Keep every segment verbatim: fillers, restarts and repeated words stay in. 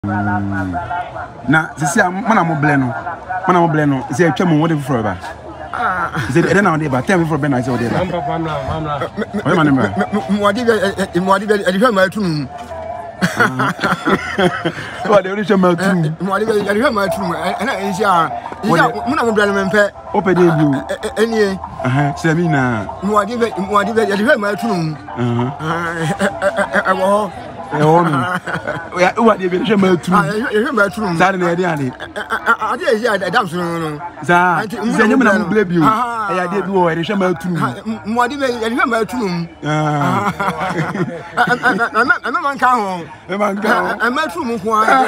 Na sisi mana Mobl no mana Mobl no say atwa mo wode for ba ah say e na wode ba tell me for ben I say wode ba papa na mama o ma nemba mo wade mo wade e hwe ma tunu o de ori hwe ma tunu mo wade e hwe ma tunu e na e sia mana Mobl no mempe o pe de bi o enie aha say mi na mo wade mo wade e hwe ma tunu aha e wo e wo no o wade be hwe ma tunu e hwe ma tunu za na e de ade ade e sia dam so no za say nyem na Mobl bi o e ya de bi o e hwe ma tunu mo wade be e hwe ma tunu ah ana man ka ho e man ka ho e ma tunu ko a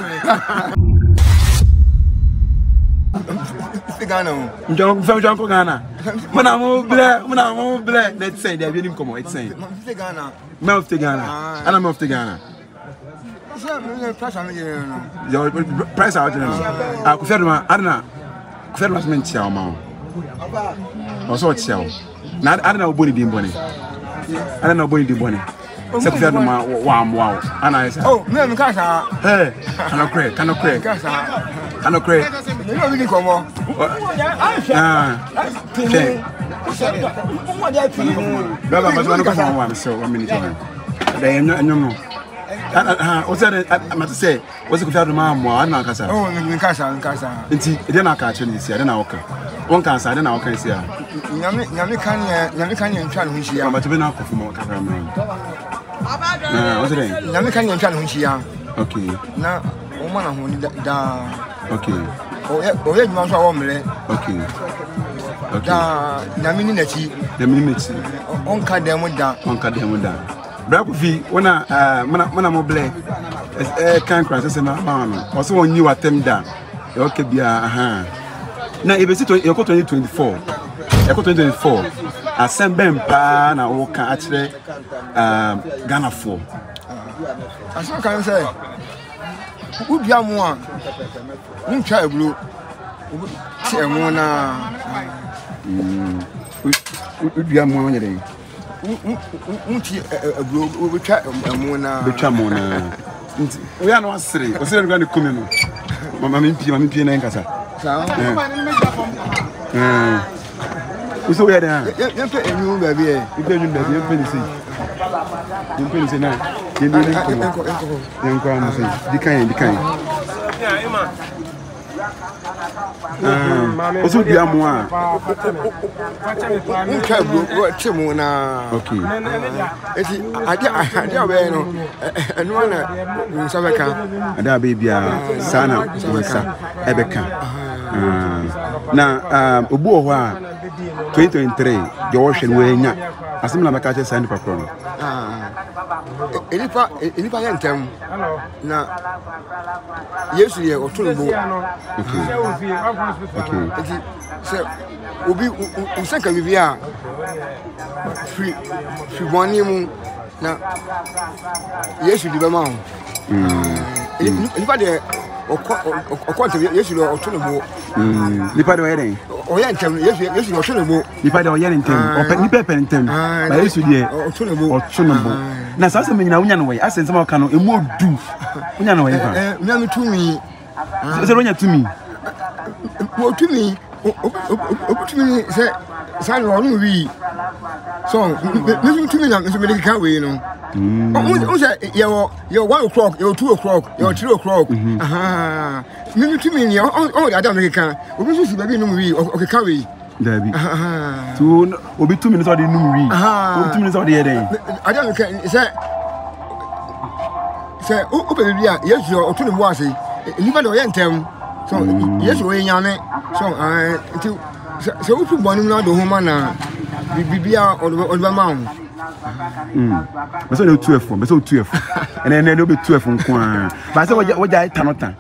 Ghana. Njong fam jong ko Ghana. Muna Mobl, muna Mobl. Let's say they be nim komo, it's saying. Ghana. Me of Ghana. Ana me of Ghana. Your price out there. Ah, Kofi Adoma, Adona. Kofi Adoma men tia o ma o. O so tia o. Na Adona oboni bi mboni. Adona oboni bi mboni. Se Kofi Adoma wa am wa o. Ana esa. Oh, me me ka sa. Eh, kana kre, kana kre. Ka sa. Kana kre. Me no really komo. Ah. Okay. Baba, but one of them one so one minute time. They no no. Ah, o say am to say, o say Kofi Adoma mo ana kasa. Oh, me ka sa, me ka sa. Nti e dey na ka che ni sia, dey na oka. Won kan sa, dey na oka sia. Nyame nyame kan ye, nyame kan ye ntwa no hia. But be na kofu mo ka ram. Ah, o say nyame kan ye ntwa no hia. Okay. Na o ma na ho ni da. Okay. O ye o ye nyuma so a wo mle. Okay. Okay. Da nyame ni nachi. The minute. On ka dem da. On ka dem da. Bra Kofi, wona ah mana mana Mobl eh kan kran se na ma no. O so won yi watem da. E o ke bia aha. Na e be si e ko twenty twenty-four. E ko twenty twenty-four. Asembem pa na wo kan a kire ah Ghana for. Aso kan say ubia mo a ntwa ebulu ti emu na mm ubia mo anya den unti ebulu ubetwa emu na betwa mo na nti we ya no asere o sere ngani kumi no mama mi pie mama mi pie na nkasa sa eh uso we ya den ye pe enyu ba bi e ipe enyu ba bi e pe ni sei ye pe ni sei na ye ni ni ko ye nko am sei dikan dikan ah oso bia mo a ntwa ebulu ti mu na okay eti ade ade abe no enu na nsa beka ade abe bia sana nsa ebeka na um obu ho a twenty twenty-three je wo hwe no anya asim na beka che sand papro no ah elipa elipa ya ntem na Yesu ye otunbo okay okay eti se obi usanka bibia free free money mu na Yesu di bema ho mm elipa de okonte Yesu lo otunbo mm elipa de oyeden oya ntem Yesu Yesu lo otunbo elipa de oyeden ntem open ni pepe ntem ba Yesu die otunbo otunbo na sasa me nyina unya no we asense ma ka no emu odu unya no we fa eh me am tumi se ronya tumi mo tumi o tumi se sa no no wi so me tumi na me me ka we no o se ye wo ye one o'clock ye two o'clock ye three o'clock aha me tumi ni o da da me ka o bi susu baby no wi o ka we Dabi. Tu obi two minutes or the num wi. Obi two minutes or the den. I don't can say say o o baby a yes o tunu mo ase. Liba do ye ntem. So yes o nyame. So eh nti se o fu bonu na do ho ma na bibia o do ma ho. Mm. But so no two F, but so two F. And then there will be two F on Kwan. But so what I tanota.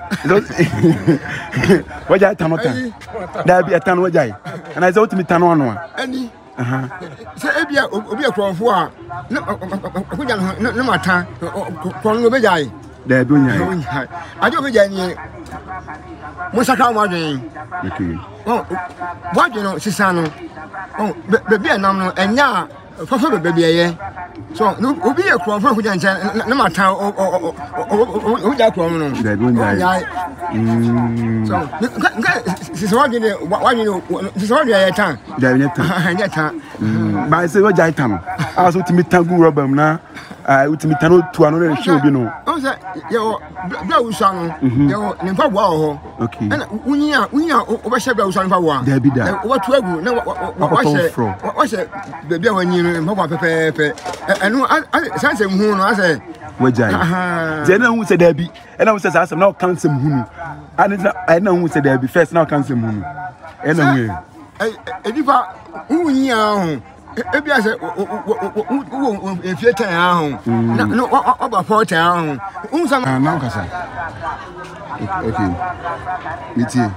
What I tanota. There be a tan what I. And I thought to me tan on. Any. Uh huh. Say, Ebia, Obia Crawford. No, no matter. From the Bajai. There be. I don't be any. Mosaka Margin. Okay. Oh, what you know, Sisano. Oh, baby, and no, and ya. Papa baby eh. So no obi e kro for kuja nche na mata o o o ja kro no. They don't die. Mm. So this one dey one you know this one dey tan. They need time. Dey tan. But I say what jai tan. I was ultimate tangu rubber na. Ah ultimate tano to another show bi no. O say yo bla usa no. Yo ni pa wa ho. Okay. Na unya unya o be she bla usa ni pa wa. There be that. O tu agu na wa she wa she baby awani no pa pepe pepe. Enu sanse mhu no ase wajai. Ze na hu se there be. E na hu se asem na kan sem hunu. And I know who said there be first now can some moon. Anyway, Edipa, who you are, if you say, if you're town, no, about four town, who's a man, okay, it's here.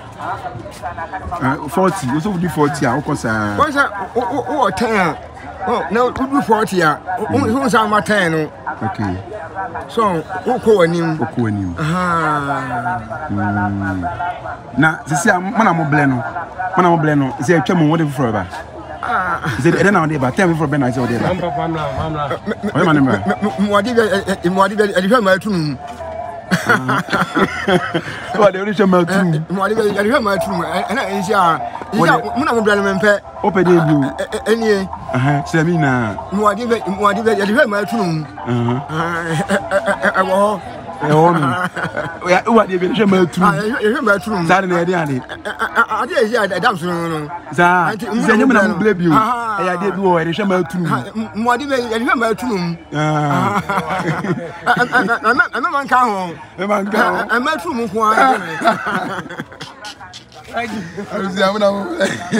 Forty, you also do forty. I was a what's that? Oh, ten. Oh, no, you do forty. Who's on my ten? Okay. So, who call him? Who call him? Ah. Now, this is Mana Mobl no. Mana Mobl no. Is it a chemo whatever for ever? Ah. Is it I don't know about tell me for Ben I saw there. Mama, mama. What's my number? Mwadi, mwadi, I hear my tune. What the original milk too? Mwadi, I hear my tune. And I say, Mana Mobl member. Open the blue. Any. Uh-huh. Semina. Mwadi, mwadi, I hear my tune. Uh-huh. I will. What the original milk too? I hear my tune. Saturday, I did. I did hear that damn soon. Za, Zanya Mana Mobl you. I did do a original milk too. Mwadi, I hear my tune. Ah. I'm not man can. I'm not too much. I was the one.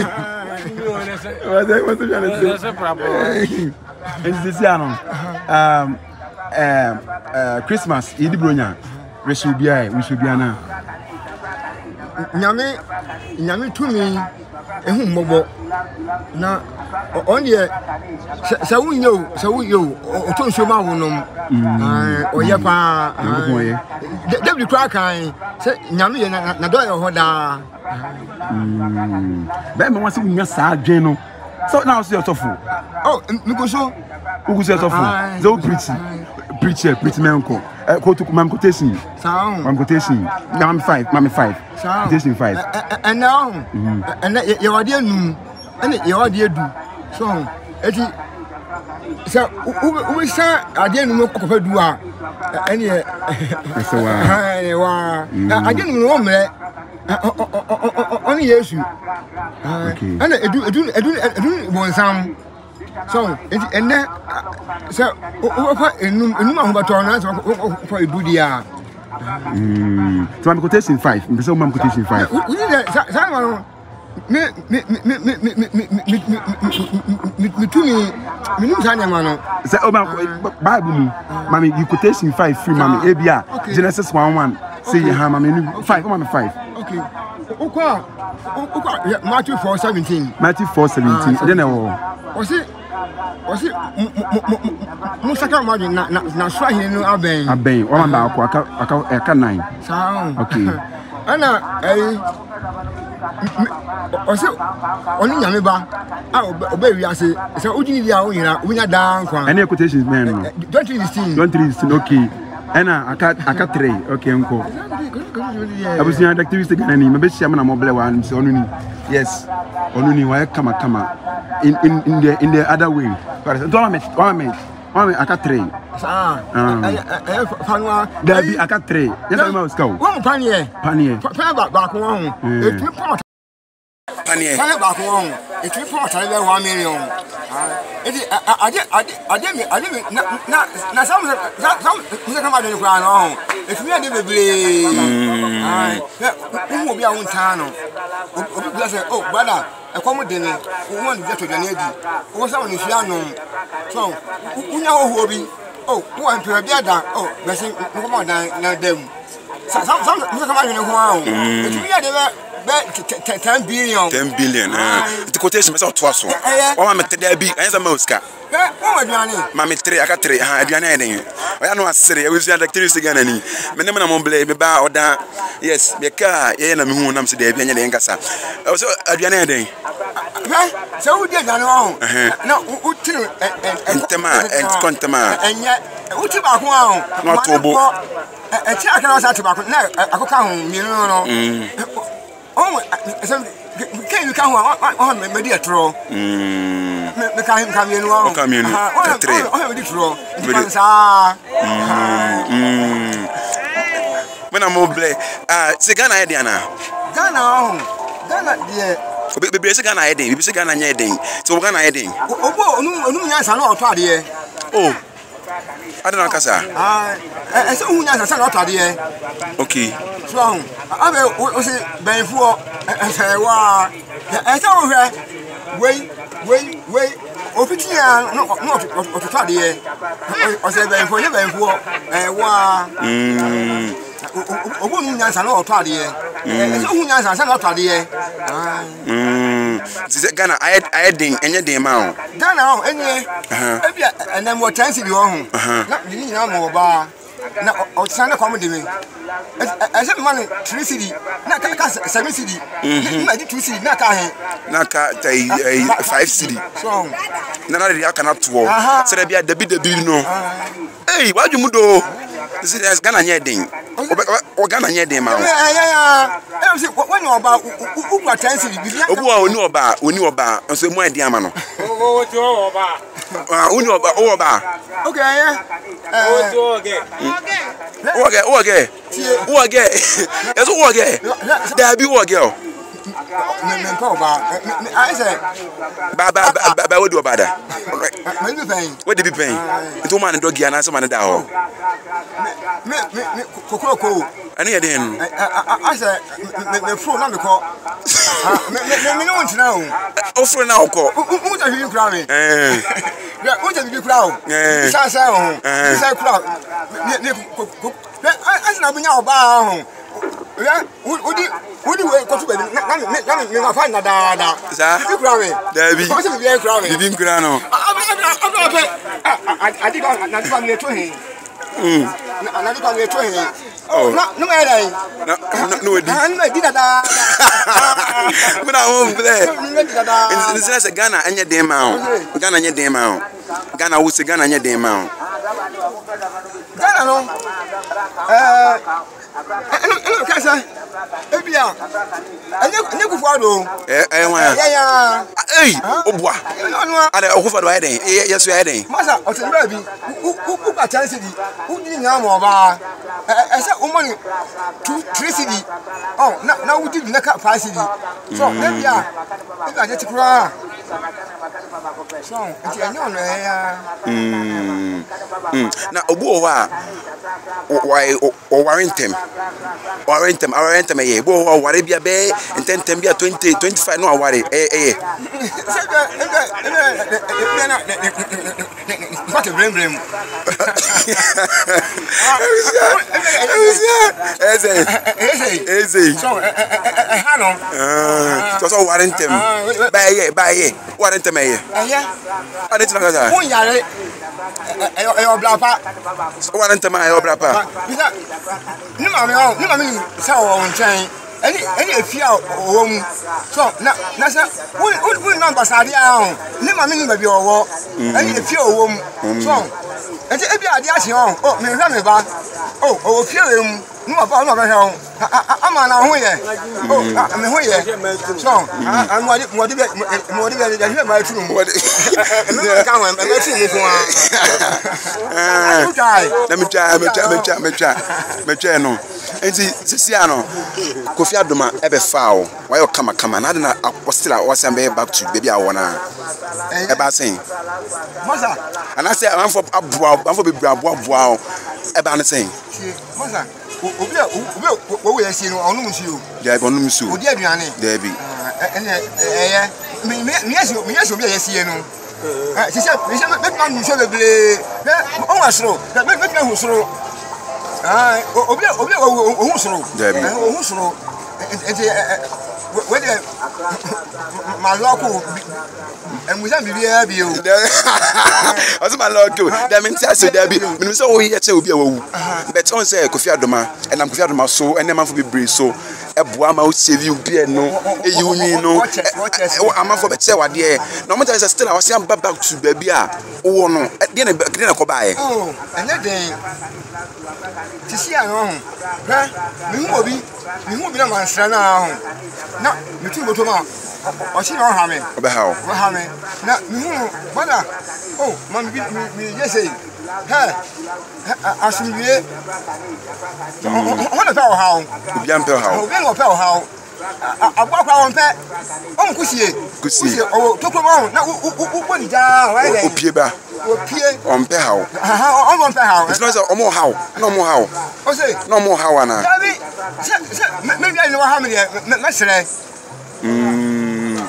What's the problem? It's this year. Um, um, uh, Christmas, Idi Bronya. We should be, we should be now. Nyame, nyame to me. Ehu Mobl. Na on ye. Sa wu yo, sa wu yo. O to nso ma wo nom. Ah, o ye pa. David crack kan. Say nyame ye na na do ye ho da. Mm. Ba me wan se nya sa adwen no. So now see yourself. Oh, me go so. Who go see yourself? Zo preach. Preacher, preach me uncle. Eh ko to mam quotation. Sound. Mam quotation. Now I'm five, mam five. Sound. Quotation five. And now, and you are there no. And you are there do. So, eti so we say ade no ko fa du a. Ene so wa. Ha wa. Ade no wo mre. Only Yesu. Okay. And edu edu edu edu bonsam. So, and then so what enum enum ahobato na so for edu dia. Mm. So I'm quotation five. Me say mam quotation five. We need that me me me me me me me me me to me me no say nyama no. Say o Bible mu. Mami you quotation five free mami ebia Genesis one one. Say ha mami five, mami five. Okay. Okwa okwa Matthew four seventeen. Matthew four seventeen. Then e wo. O say o say mo saka ma na na so ahin no aben. Aben. O ma ba aka aka aka nine. Sound. Okay. Ana eh o say oni nyame ba a oba wi ase say ojini dia o yira onya dan kwan. Any quotations man no. twenty sixteen. twenty sixteen okay. Ena aka aka three okay nko. Abusia activist gana ni mebe shia na Mobl wa nse onu ni. Yes. Onu ni wa kama kama in in in the in the other way. But don't me one me one me aka three. Ah. Eh fanwa. There be aka three. Yes ma uska. One panier. Panier. Pan ba ba ko ho. E three pot. Panier. Pan ba ko ho. E three pot tell one million. Edi ade ade ade me ade me na na na some some we come out in kwa no. If me ade bebre. Ah. Who be a won tan no. Obi be say oh brother e come de ne. Who want to get adi. Who say on fia no. So unya ho obi. Oh, who want to be ada. Oh, be say come on na dem. Some some we come out in kwa. If me ade ten billion. ten billion. The quotation is out to us. Oh, I'm at the Debbie. I'm a Mosca. Mammy three, I got three. I don't know. I know I said it was the activity again. Minimum Mobl me ba or da. Yes, the car, yeah, I'm who I'm today, and Gassa. Also, Adriana. So we did no. No, we tell Entema and contema. And yet, we took back one. Not to book. A check was out to back. No, I could come, you know. Oh, can you come on, my dear troll? The kind come in one. Come in. Oh, the troll. When I'm Mobl3, ah, c'est Ghana Ediana. Ghana, Ghana, dear. Bebe se Ghana Eden, bebe se Ghana nye Eden. So Ghana Eden. Obo, onu onu nyansa na oto ade. Oh. Adana kasa. Ah, eh se onu nyansa na oto ade. Okay. So, abe o se benfo eh se wa. Eh se o hwe. Wei, wei, wei. Ofitia no no oto ade. O se benfo ye benfo eh wa. Mm. Obo nu nyansa na oto ade. Eh se onu nyansa na oto ade. Ah. Mm. Is Ghana I I ding enye dem ma. Ghana o enye. E bia na mo transi bi ho. Na ni na mo ba. Na o tsana kwa mo de me. E se man three cedi na ka ka seven cedi. Na di two cedi na ka he. Na ka five cedi. So. Na na de aka na to. Se da bia dabi dabi no. Hey, why you mudo? This is Ghana nye ding. O Ghana nye dem ma. Yeah yeah. E se when you ba u kwa transi bi. Obu a oni oba, oni oba. Nso mu adi ama no. O ti oba. Ah, oni oba, o oba. Okay, yeah. O ti oge. Oge, oge. Oge. Eso oge. Da bi oge o. Me me pa oba. I say ba ba ba ba we do oba da. Me be pen. We dey be pen. Nto man dog ya na so man da ho. Me me me kokoro ko. Ani ye den. I say me me fro na me ko. Me me me no want na o. O fro na o ko. U ta bi kura me. Eh. Ya u ta bi kura o. Eh. Sa sa o. Sa kura. Me me ko. I say na bunya oba ho. Ya u di u di we ko tu be na na na me ma fa na da da. Sa. Bi kura me. Da bi. Ko se bi kura me. Bi kura no. Abi abi abi. I think na ti fa me to he. Mm. Na di kwa me to he. Oh, no no me dai. No no we di. Na me di da da. Me na Mobl3. Me di da da. This is Ghana anya dem ma. Ghana anya dem ma. Ghana wo se Ghana anya dem ma. Ghana no. Eh eno eno ka say ebia anya anya kufu ado eh eh wan ya ya eh obua ade okufa do ayen yeso ayen masa otenba bi u ka chance di u di nya mo ba eh say o money two three cedi oh na na u di na ka five cedi so ebia ebia je tikura so enti anya ono ya mm mm na obu wa why o warrantem warrantem warrantem eh bo o ware bia be intentem bia twenty twenty-five no ware eh eh what a brain brain eze eze so eh ha no ah so so warrantem ba eh ba eh warrantem eh eh ade tina ga won yare eh eh oblapa warrantem eh oblapa bisa ni ma me ni ma me sa o nchen any any afia o mu so na na sa won won number sade a ni ma me ni ba bi owo any afia o mu so enti e bi ade a che on oh me hwa me ba oh o fia we mu ni ma ba no ba hwa ama na ho ye oh me ho ye so an mo di mo di mo di be de ma tu mu me ka ho me tu mu ko ah na me twa me twa me twa me twa me twa no enti sisi ano Kofi Adoma ebe fao why you kama kama na na apostila o say be back to baby awona e ba sen masa ana say am for aboa am for be aboa aboa e ba na sen masa obi obi wo we yesi no onu musi o ya be onu musi o odi aduane da bi ene eh me me yesi me yesi obi yesi no eh sisi me se me plan ni se beble o wa soro me me plan hu soro ah obi obi o hu soro o hu soro enti we de ma loko and we don't be here be you as my loko that means I said there be me say o here che obi awu but on say Kofi Adoma and am Kofi Adoma so and man for be brave so eboa ma o save you be no e yi unwi no ama for be che wade no mo tell say still I was am back to baby a wo no de na de na ko baaye oh ene den ti si an ho ha mi hu obi mi hu obi na mansra na ho na mi tu boto ma o si no ha me o be ha o ha me na mi hu bada oh ma mi mi yesei ha asumie ona pa o ha o obi am pe o ha o obi no pa o ha o agbo kwa won pe o mu kusie kusie o to ko mo na u boni ja wa ile o pie ba o pie o mpe ha o aha o mo mpe ha o it's not say o mo ha o no mo ha o o say no mo ha wa na dabi se se me bi ni wa ha me de me sere mm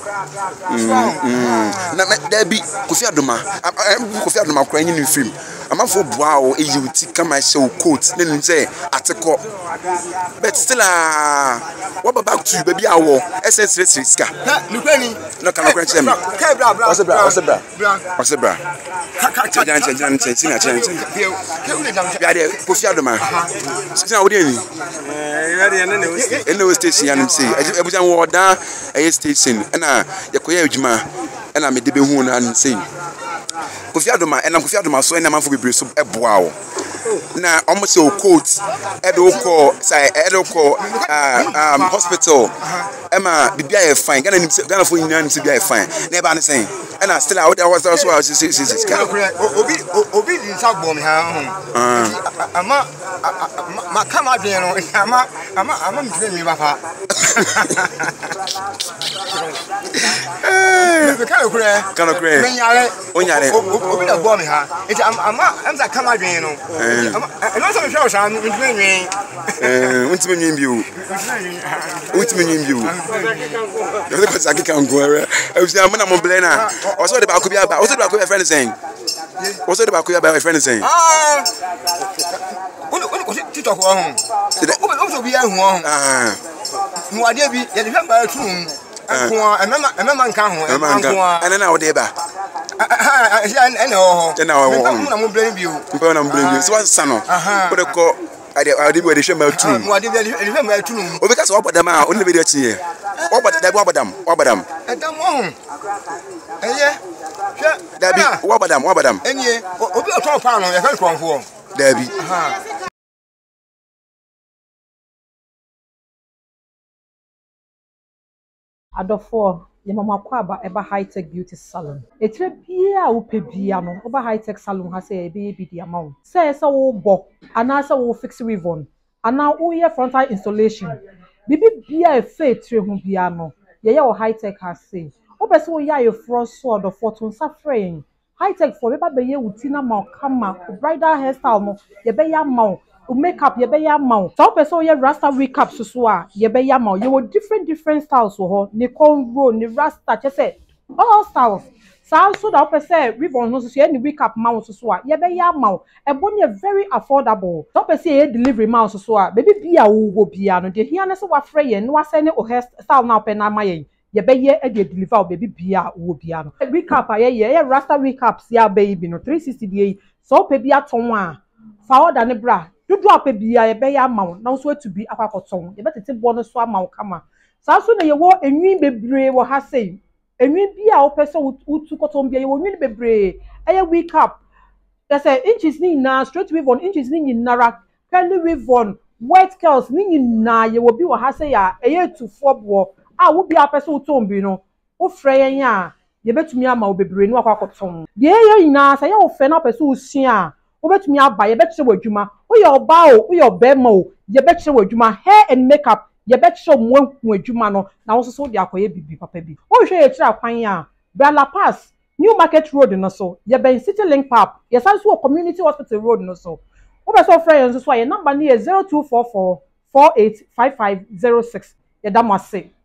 na me dabi Kofi Adoma Kofi Adoma kra nyi ni film amafo boa o e yuti kama show coat ne nim say ateko but still ah what back to baby awo ss three ska na nukwani no kan kra chem kai bra bra what's bra what's bra bra what's bra jan jan jan jan sina jan jan ya de Kofi Adoma sina wo de ni eh ya de ne e no station ya nim say e bujan wo da e station na yakoya adwuma na me de be hu na nim say Kofi Adoma and Kofi Adoma so na manfo bebre so eboa wo na omo se o coat e do ko say e do ko um hospital e ma bibia e fine Ghana nim Ghana fo nyina nim se bibia e fine na e ba ne say e na still out there was so was say say say obi obi din sa bom ha ho ama ma kama de no ama ama ama mi mi ba fa eh kana kure kana kure me nyare onyare obi da bom ha eti ama am sa kama de no ama no so me hwe o sa mi mi mi eh untime nyim bi o untime nyim bi o eu ko sa kika ngore e bi am na Mobl na o so de ba ko bi aba o so de ba ko be friend saying o so de ba ko bi aba friend saying ah onu onu ko ti to ko ho o so bi ahu ho ah mu ade bi ye de ba tu mu ko emema emema nka ho emema nko ene na o de ba ene ho ene ho mu na Mobl bi o mpe na Mobl bi so sa no o de ko ade ade bi de hwe ma tu mu ade bi de hwe ma tu o be ka so obodam a o ne be de achi o bodam da bi obodam obodam edam ho eye hwe da bi obodam obodam enye obi o ton pa no ye ka konfo da bi Adofo ye mama kwaba eba high tech beauty salon etire bia wo pe bia no oba high tech salon ha say e be bi dia mawo say say wo bo ana say wo fix ribbon ana wo ye frontal installation bibi bia e fe etire hu bia no ye ye wo high tech ha say wo be say wo ya ye front sword of fortune safrain high tech for be ba be ye wutina ma kama bridal hairstyle mo ye be ya ma makeup ye be ya ma so person ye rasta recap so so a ye be ya ma ye wo different different styles so ho ni cornrow ni rasta che say all styles so so that person ribbon no so so any recap ma so so a ye be ya ma e bo ne very affordable so person ye delivery ma so so a baby bia wo go bia no de hia na so wa frɛ ye no wa send o hairstyle na open na ma ye ye be ye e de deliver o baby bia wo bia no recap a ye ye rasta recaps ya baby no three sixty dey so pe bia ton a fa order ne bra do drop a bia ye be ya ma na so to be akwakoton ye betete bo no so ama kama sa so na ye wo enwin bebre wo ha sei enwin bia wo pese utu koton bia ye wo enwin bebre eye week up they say inches ni na straight weave on inches ni nara curly weave on white curls ni na ye wo bi wo ha sei ya eye two four bo a wo bia pese uton bi no wo frɛ yen a ye betumi ama wo bebre ni akwakoton de ye nyina sa ye wo fe na pese usua obetumi aba ye betche wadwuma oye oba o oye obema o ye betche wadwuma hair and makeup ye betche mo hu adwuma no na wo so de akoye bibi papa bi o hwe ye kira kwan a Brala Pass New Market Road no so ye ben City Link Pub ye san so Community Hospital Road no so wo be so friend so so ye number ni zero two four four four eight five five zero six ye da mo ase.